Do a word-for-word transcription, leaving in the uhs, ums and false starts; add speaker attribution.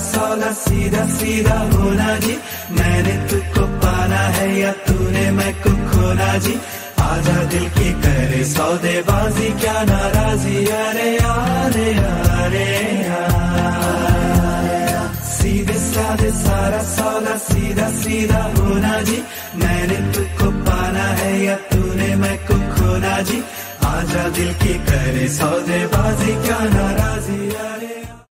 Speaker 1: सौदा सीधा सीधा होना जी, मैंने तुझको पाना है या तूने मैं को खोना जी, आजा दिल की करे सौदेबाजी क्या नाराजी, अरे अरे अरे सीधे साधे सारा सौदा सीधा सीधा होना जी, मैंने तुझको पाना है या तूने मैं को खोना जी, आजा दिल की करे सौदेबाजी क्या नाराजी।